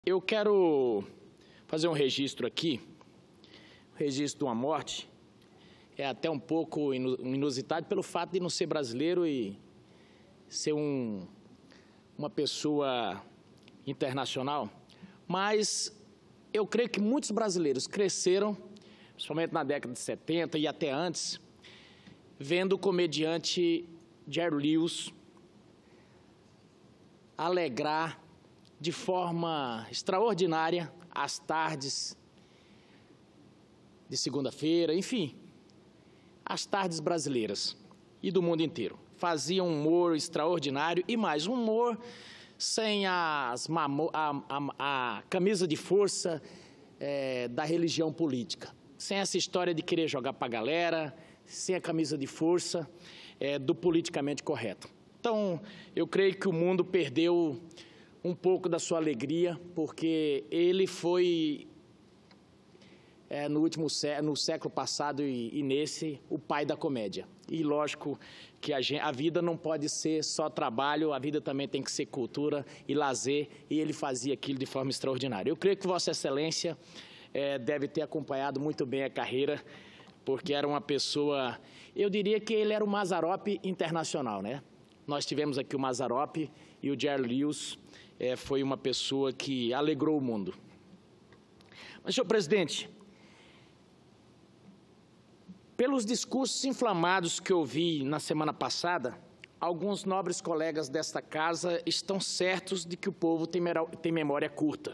Eu quero fazer um registro aqui, registro de uma morte. É até um pouco inusitado pelo fato de não ser brasileiro e ser uma pessoa internacional. Mas eu creio que muitos brasileiros cresceram, principalmente na década de 70 e até antes, vendo o comediante Jerry Lewis alegrar de forma extraordinária as tardes de segunda-feira, enfim, as tardes brasileiras e do mundo inteiro. Fazia um humor extraordinário e mais um humor sem a camisa de força da religião política, sem essa história de querer jogar para a galera, sem a camisa de força do politicamente correto. Então, eu creio que o mundo perdeu um pouco da sua alegria, porque ele foi, no século passado e nesse, o pai da comédia. E lógico que a vida não pode ser só trabalho, a vida também tem que ser cultura e lazer, e ele fazia aquilo de forma extraordinária. Eu creio que Vossa Excelência deve ter acompanhado muito bem a carreira, porque era uma pessoa, eu diria que ele era o Mazzaropi internacional, né? Nós tivemos aqui o Mazzaropi e o Jerry Lewis foi uma pessoa que alegrou o mundo. Mas, senhor presidente, pelos discursos inflamados que eu vi na semana passada, alguns nobres colegas desta casa estão certos de que o povo tem memória curta.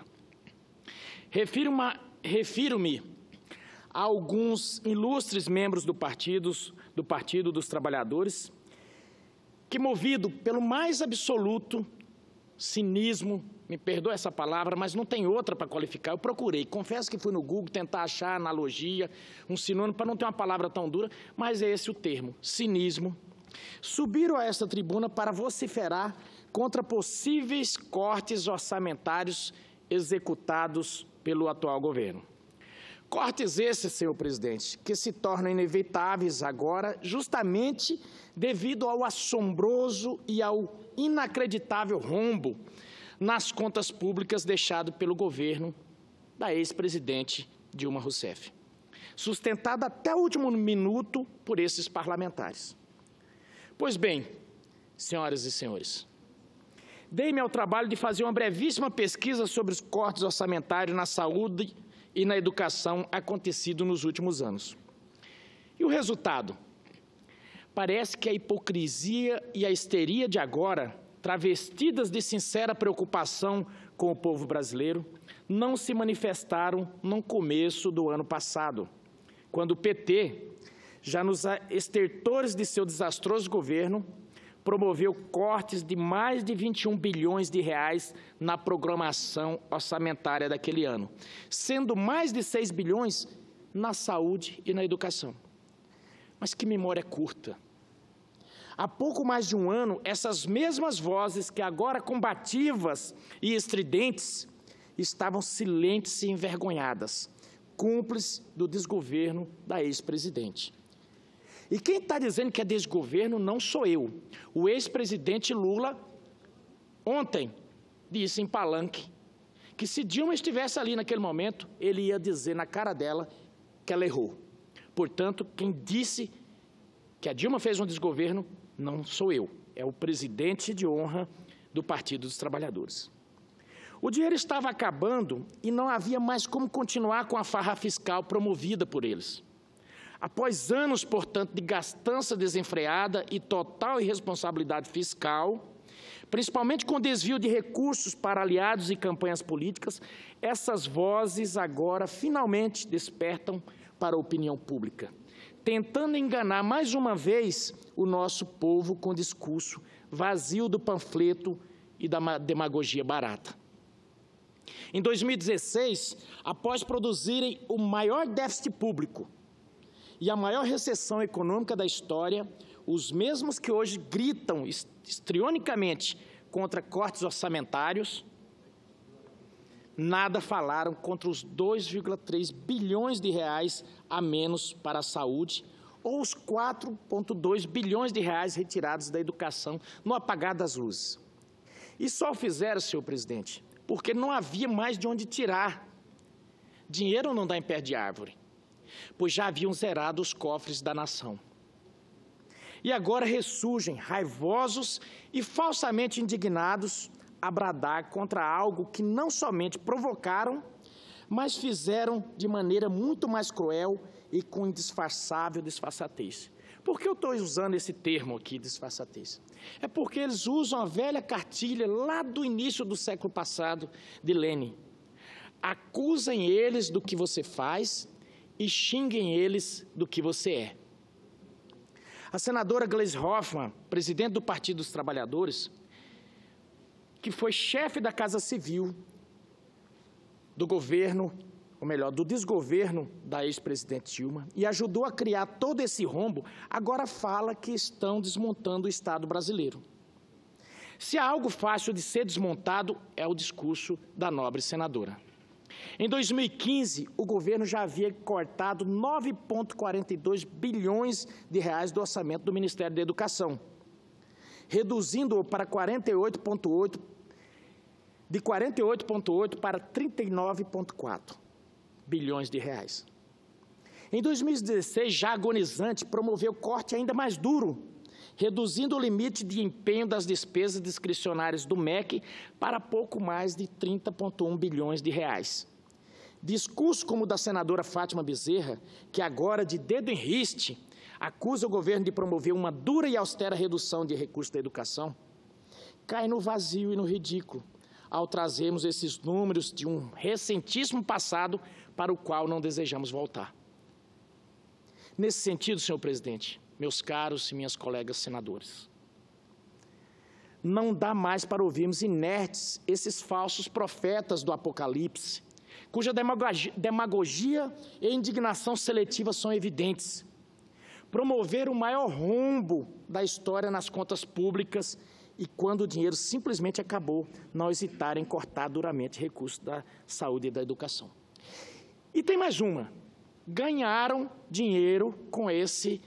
Refiro-me a alguns ilustres membros do Partido dos Trabalhadores, que, movido pelo mais absoluto cinismo, me perdoa essa palavra, mas não tem outra para qualificar, eu procurei, confesso que fui no Google tentar achar analogia, um sinônimo para não ter uma palavra tão dura, mas é esse o termo, cinismo, subiram a esta tribuna para vociferar contra possíveis cortes orçamentários executados pelo atual governo. Cortes esses, senhor presidente, que se tornam inevitáveis agora justamente devido ao assombroso e ao inacreditável rombo nas contas públicas deixado pelo governo da ex-presidente Dilma Rousseff, sustentado até o último minuto por esses parlamentares. Pois bem, senhoras e senhores, dei-me ao trabalho de fazer uma brevíssima pesquisa sobre os cortes orçamentários na saúde e na educação acontecido nos últimos anos. E o resultado? Parece que a hipocrisia e a histeria de agora, travestidas de sincera preocupação com o povo brasileiro, não se manifestaram no começo do ano passado, quando o PT, já nos estertores de seu desastroso governo, promoveu cortes de mais de 21 bilhões de reais na programação orçamentária daquele ano, sendo mais de 6 bilhões na saúde e na educação. Mas que memória curta! Há pouco mais de um ano, essas mesmas vozes que agora combativas e estridentes estavam silentes e envergonhadas, cúmplices do desgoverno da ex-presidente. E quem está dizendo que é desgoverno não sou eu. O ex-presidente Lula, ontem, disse em palanque que se Dilma estivesse ali naquele momento, ele ia dizer na cara dela que ela errou. Portanto, quem disse que a Dilma fez um desgoverno não sou eu, é o presidente de honra do Partido dos Trabalhadores. O dinheiro estava acabando e não havia mais como continuar com a farra fiscal promovida por eles. Após anos, portanto, de gastança desenfreada e total irresponsabilidade fiscal, principalmente com desvio de recursos para aliados e campanhas políticas, essas vozes agora finalmente despertam para a opinião pública, tentando enganar mais uma vez o nosso povo com discurso vazio do panfleto e da demagogia barata. Em 2016, após produzirem o maior déficit público e a maior recessão econômica da história, os mesmos que hoje gritam histrionicamente contra cortes orçamentários, nada falaram contra os 2,3 bilhões de reais a menos para a saúde ou os 4,2 bilhões de reais retirados da educação no apagar das luzes. E só o fizeram, senhor presidente, porque não havia mais de onde tirar. Dinheiro não dá em pé de árvore, pois já haviam zerado os cofres da nação. E agora ressurgem, raivosos e falsamente indignados, a bradar contra algo que não somente provocaram, mas fizeram de maneira muito mais cruel e com indisfarçável disfarçatez. Por que eu estou usando esse termo aqui, disfarçatez? É porque eles usam a velha cartilha lá do início do século passado, de Lenin. Acusem eles do que você faz e xinguem eles do que você é. A senadora Gleisi Hoffmann, presidente do Partido dos Trabalhadores, que foi chefe da Casa Civil do governo, ou melhor, do desgoverno da ex-presidente Dilma, e ajudou a criar todo esse rombo, agora fala que estão desmontando o Estado brasileiro. Se há algo fácil de ser desmontado, é o discurso da nobre senadora. Em 2015, o governo já havia cortado 9,42 bilhões de reais do orçamento do Ministério da Educação, reduzindo-o para 48,8, de 48,8 para 39,4 bilhões de reais. Em 2016, já agonizante, promoveu corte ainda mais duro, reduzindo o limite de empenho das despesas discricionárias do MEC para pouco mais de 30,1 bilhões de reais. Discurso como o da senadora Fátima Bezerra, que agora, de dedo em riste, acusa o governo de promover uma dura e austera redução de recursos da educação, cai no vazio e no ridículo, ao trazermos esses números de um recentíssimo passado para o qual não desejamos voltar. Nesse sentido, senhor presidente, meus caros e minhas colegas senadores, não dá mais para ouvirmos inertes esses falsos profetas do Apocalipse, cuja demagogia e indignação seletiva são evidentes. Promover o maior rombo da história nas contas públicas e, quando o dinheiro simplesmente acabou, não hesitar em cortar duramente recursos da saúde e da educação. E tem mais uma. Ganharam dinheiro com esse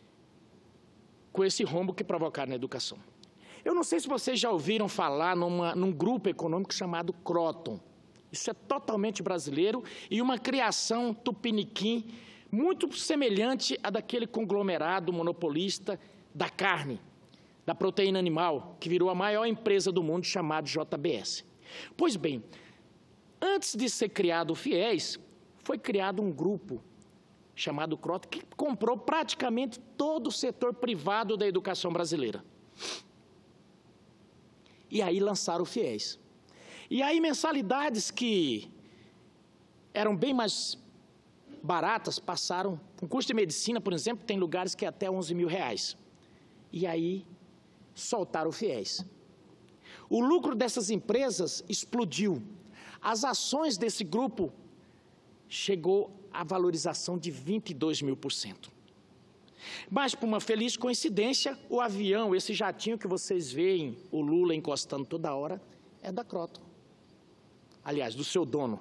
rombo que provocaram na educação. Eu não sei se vocês já ouviram falar num grupo econômico chamado Croton. Isso é totalmente brasileiro e uma criação tupiniquim muito semelhante à daquele conglomerado monopolista da carne, da proteína animal, que virou a maior empresa do mundo, chamado JBS. Pois bem, antes de ser criado o FIES, foi criado um grupo chamado Croton, que comprou praticamente todo o setor privado da educação brasileira. E aí lançaram o FIES. E aí mensalidades que eram bem mais baratas passaram, um curso de medicina, por exemplo, tem lugares que é até 11 mil reais. E aí soltaram o FIES. O lucro dessas empresas explodiu. As ações desse grupo chegou à valorização de 22.000%. Mas, por uma feliz coincidência, o avião, esse jatinho que vocês veem o Lula encostando toda hora, é da Croton. Aliás, do seu dono.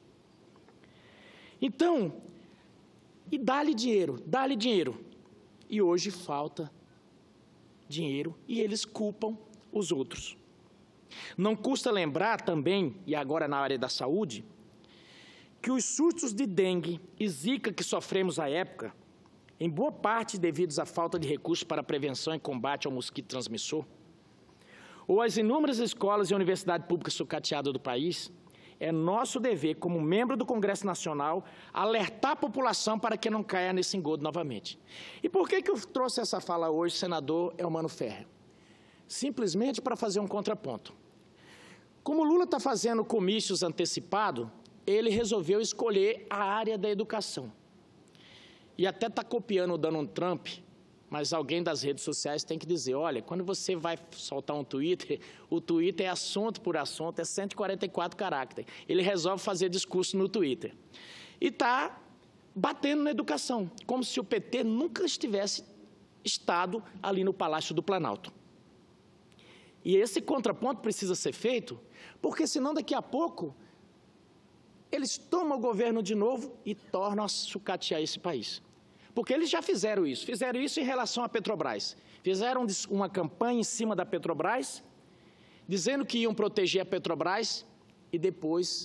Então, e dá-lhe dinheiro, dá-lhe dinheiro. E hoje falta dinheiro e eles culpam os outros. Não custa lembrar também, e agora na área da saúde, que os surtos de dengue e zika que sofremos à época, em boa parte devidos à falta de recursos para prevenção e combate ao mosquito transmissor, ou as inúmeras escolas e universidades públicas sucateadas do país, é nosso dever, como membro do Congresso Nacional, alertar a população para que não caia nesse engodo novamente. E por que eu trouxe essa fala hoje, senador Elmano Ferrer? Simplesmente para fazer um contraponto. Como o Lula está fazendo comícios antecipados, ele resolveu escolher a área da educação. E até está copiando o Donald Trump, mas alguém das redes sociais tem que dizer, olha, quando você vai soltar um Twitter, o Twitter é assunto por assunto, é 144 caracteres. Ele resolve fazer discurso no Twitter. E está batendo na educação, como se o PT nunca estivesse estado ali no Palácio do Planalto. E esse contraponto precisa ser feito, porque senão daqui a pouco eles tomam o governo de novo e tornam a sucatear esse país. Porque eles já fizeram isso em relação à Petrobras. Fizeram uma campanha em cima da Petrobras, dizendo que iam proteger a Petrobras e depois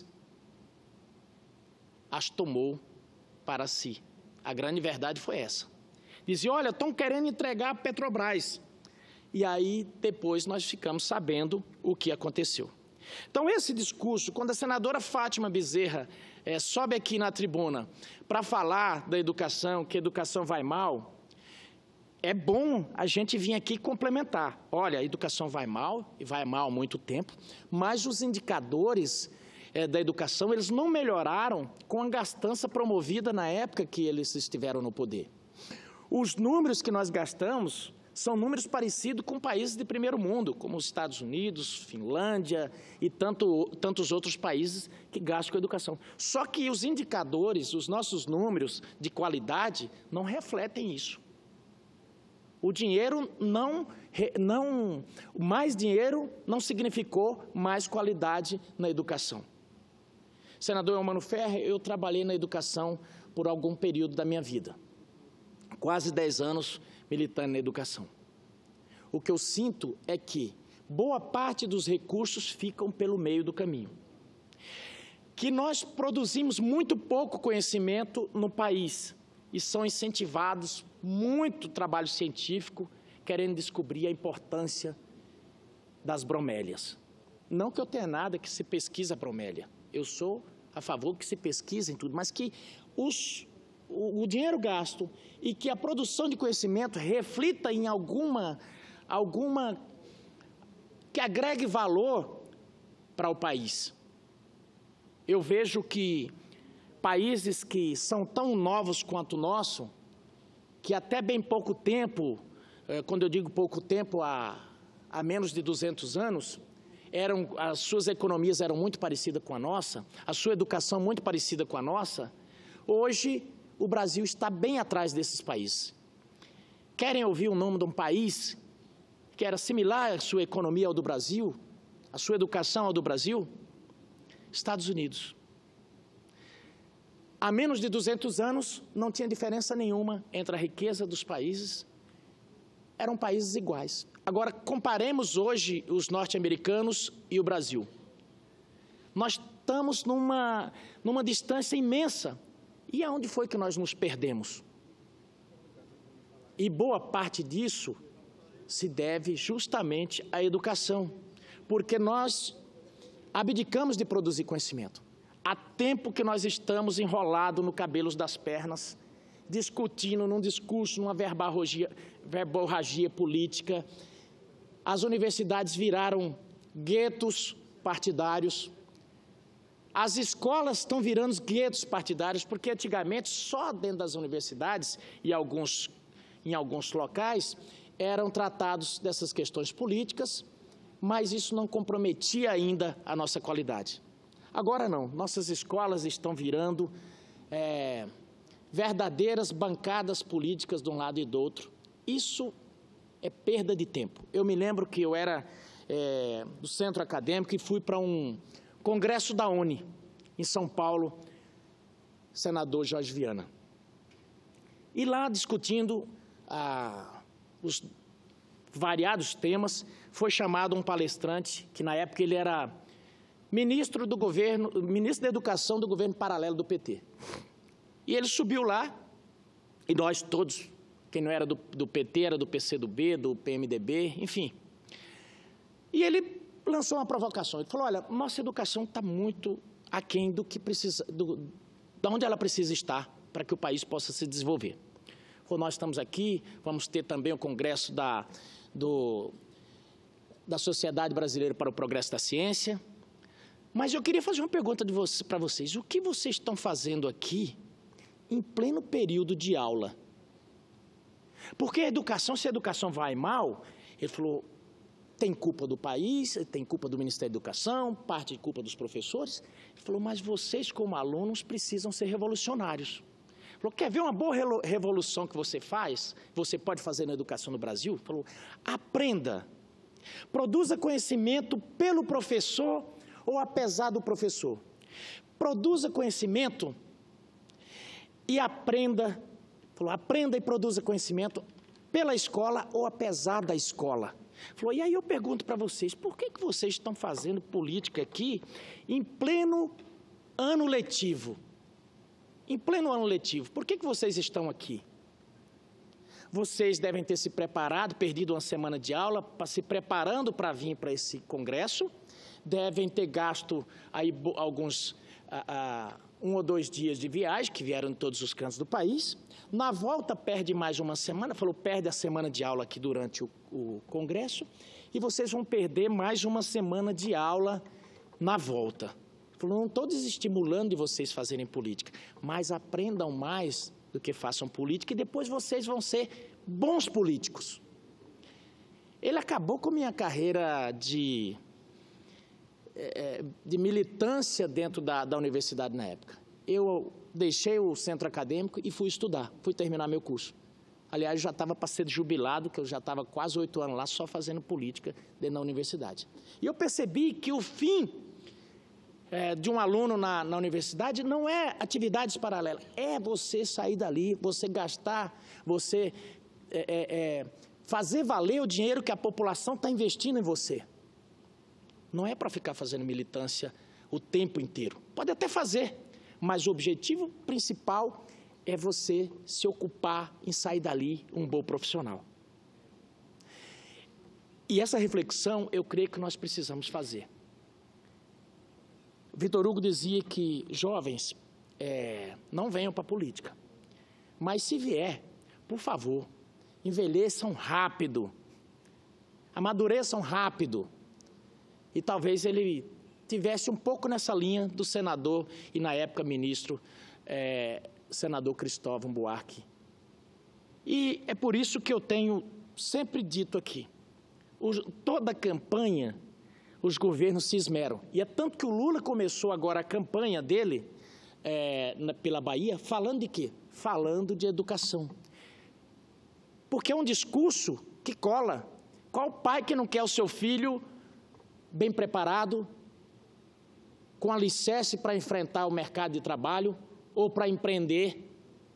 as tomou para si. A grande verdade foi essa. Dizia, olha, estão querendo entregar a Petrobras. E aí, depois, nós ficamos sabendo o que aconteceu. Então, esse discurso, quando a senadora Fátima Bezerra sobe aqui na tribuna para falar da educação, que a educação vai mal, é bom a gente vir aqui complementar. Olha, a educação vai mal, e vai mal há muito tempo, mas os indicadores da educação, eles não melhoraram com a gastança promovida na época que eles estiveram no poder. Os números que nós gastamos são números parecidos com países de primeiro mundo, como os Estados Unidos, Finlândia e tantos outros países que gastam com a educação. Só que os indicadores, os nossos números de qualidade, não refletem isso. O dinheiro mais dinheiro não significou mais qualidade na educação. Senador Eumano Ferrer, eu trabalhei na educação por algum período da minha vida. Quase 10 anos militando na educação. O que eu sinto é que boa parte dos recursos ficam pelo meio do caminho. Que nós produzimos muito pouco conhecimento no país e são incentivados muito trabalho científico querendo descobrir a importância das bromélias. Não que eu tenha nada que se pesquise a bromélia. Eu sou a favor que se pesquisem tudo, mas que o dinheiro gasto e que a produção de conhecimento reflita em alguma que agregue valor para o país. Eu vejo que países que são tão novos quanto o nosso, que até bem pouco tempo, quando eu digo pouco tempo, há menos de 200 anos, as suas economias eram muito parecidas com a nossa, a sua educação muito parecida com a nossa, hoje o Brasil está bem atrás desses países. Querem ouvir o nome de um país que era similar à sua economia ao do Brasil, a sua educação ao do Brasil? Estados Unidos. Há menos de 200 anos, não tinha diferença nenhuma entre a riqueza dos países, eram países iguais. Agora, comparemos hoje os norte-americanos e o Brasil. Nós estamos numa distância imensa. E aonde foi que nós nos perdemos? E boa parte disso se deve justamente à educação, porque nós abdicamos de produzir conhecimento. Há tempo que nós estamos enrolados no cabelo das pernas, discutindo num discurso, numa verborragia política. As universidades viraram guetos partidários. As escolas estão virando guetos partidários, porque antigamente só dentro das universidades e em alguns locais eram tratados dessas questões políticas, mas isso não comprometia ainda a nossa qualidade. Agora não, nossas escolas estão virando verdadeiras bancadas políticas de um lado e do outro. Isso é perda de tempo. Eu me lembro que eu era do centro acadêmico e fui para um congresso da UNE, em São Paulo, senador Jorge Viana. E lá, discutindo os variados temas, foi chamado um palestrante, que na época ele era ministro da Educação do governo paralelo do PT. E ele subiu lá, e nós todos, quem não era do PT, era do PCdoB, do PMDB, enfim. E ele lançou uma provocação, ele falou, olha, nossa educação está muito aquém do que precisa, da onde ela precisa estar para que o país possa se desenvolver. Falou, nós estamos aqui, vamos ter também o congresso da Sociedade Brasileira para o Progresso da Ciência, mas eu queria fazer uma pergunta para vocês, o que vocês estão fazendo aqui em pleno período de aula? Porque a educação, se a educação vai mal, ele falou, tem culpa do país, tem culpa do Ministério da Educação, parte de culpa dos professores. Ele falou, mas vocês, como alunos, precisam ser revolucionários. Ele falou, quer ver uma boa revolução que você faz? Você pode fazer na educação no Brasil? Ele falou, aprenda. Produza conhecimento pelo professor ou apesar do professor. Produza conhecimento e aprenda. Ele falou, aprenda e produza conhecimento pela escola ou apesar da escola. Falou, e aí eu pergunto para vocês, por que vocês estão fazendo política aqui em pleno ano letivo? Em pleno ano letivo, por que vocês estão aqui? Vocês devem ter se preparado, perdido uma semana de aula, se preparando para vir para esse congresso, devem ter gasto aí alguns 1 ou 2 dias de viagem, que vieram de todos os cantos do país. Na volta, perde mais uma semana, falou, perde a semana de aula aqui durante o congresso, e vocês vão perder mais uma semana de aula na volta. Falou, não estou desestimulando de vocês fazerem política, mas aprendam mais do que façam política, e depois vocês vão ser bons políticos. Ele acabou com a minha carreira de militância dentro da universidade na época. Eu deixei o centro acadêmico e fui estudar, fui terminar meu curso. Aliás, eu já estava para ser jubilado, que eu já estava quase 8 anos lá só fazendo política dentro da universidade. E eu percebi que o fim de um aluno na universidade não é atividades paralelas, é você sair dali, você gastar, você fazer valer o dinheiro que a população está investindo em você. Não é para ficar fazendo militância o tempo inteiro. Pode até fazer, mas o objetivo principal é você se ocupar em sair dali um bom profissional. E essa reflexão, eu creio que nós precisamos fazer. Vitor Hugo dizia que jovens não venham para a política, mas se vier, por favor, envelheçam rápido, amadureçam rápido. E talvez ele tivesse um pouco nessa linha do senador e, na época, ministro, senador Cristóvão Buarque. E é por isso que eu tenho sempre dito aqui, toda a campanha, os governos se esmeram. E é tanto que o Lula começou agora a campanha dele, pela Bahia, falando de quê? Falando de educação. Porque é um discurso que cola. Qual pai que não quer o seu filho bem preparado, com alicerce para enfrentar o mercado de trabalho ou para empreender?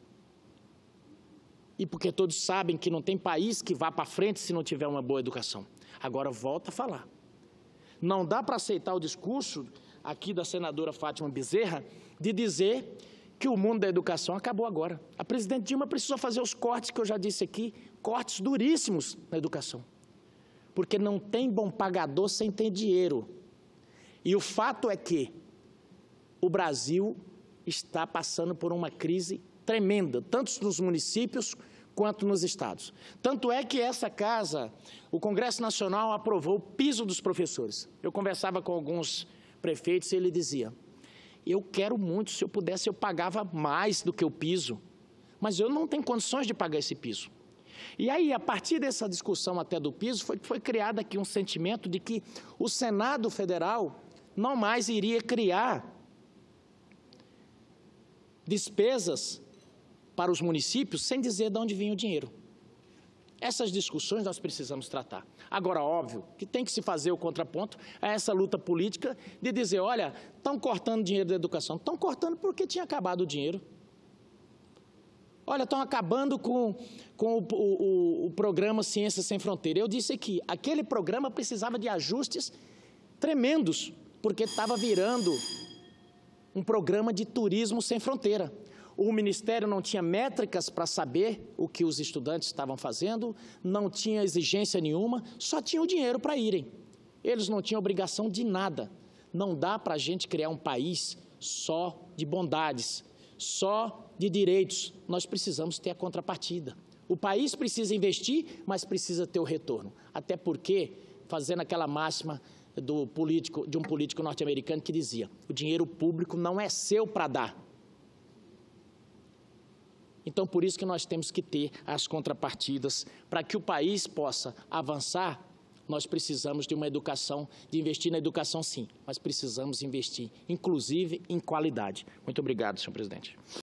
E porque todos sabem que não tem país que vá para frente se não tiver uma boa educação. Agora, volta a falar. Não dá para aceitar o discurso aqui da senadora Fátima Bezerra de dizer que o mundo da educação acabou agora. A presidente Dilma precisou fazer os cortes que eu já disse aqui, cortes duríssimos na educação. Porque não tem bom pagador sem ter dinheiro. E o fato é que o Brasil está passando por uma crise tremenda, tanto nos municípios quanto nos estados. Tanto é que essa casa, o Congresso Nacional, aprovou o piso dos professores. Eu conversava com alguns prefeitos e ele dizia, eu quero muito, se eu pudesse eu pagava mais do que o piso, mas eu não tenho condições de pagar esse piso. E aí, a partir dessa discussão até do piso, foi criado aqui um sentimento de que o Senado Federal não mais iria criar despesas para os municípios sem dizer de onde vinha o dinheiro. Essas discussões nós precisamos tratar. Agora, óbvio, que tem que se fazer o contraponto a essa luta política de dizer, olha, estão cortando dinheiro da educação. Estão cortando porque tinha acabado o dinheiro. Olha, estão acabando com o programa Ciências Sem Fronteira. Eu disse aqui, aquele programa precisava de ajustes tremendos, porque estava virando um programa de turismo sem fronteira. O Ministério não tinha métricas para saber o que os estudantes estavam fazendo, não tinha exigência nenhuma, só tinha o dinheiro para irem. Eles não tinham obrigação de nada. Não dá para a gente criar um país só de bondades, só de direitos. Nós precisamos ter a contrapartida. O país precisa investir, mas precisa ter o retorno. Até porque, fazendo aquela máxima de um político norte-americano que dizia, o dinheiro público não é seu para dar. Então, por isso que nós temos que ter as contrapartidas. Para que o país possa avançar, nós precisamos de uma educação, de investir na educação sim, mas precisamos investir, inclusive, em qualidade. Muito obrigado, senhor presidente.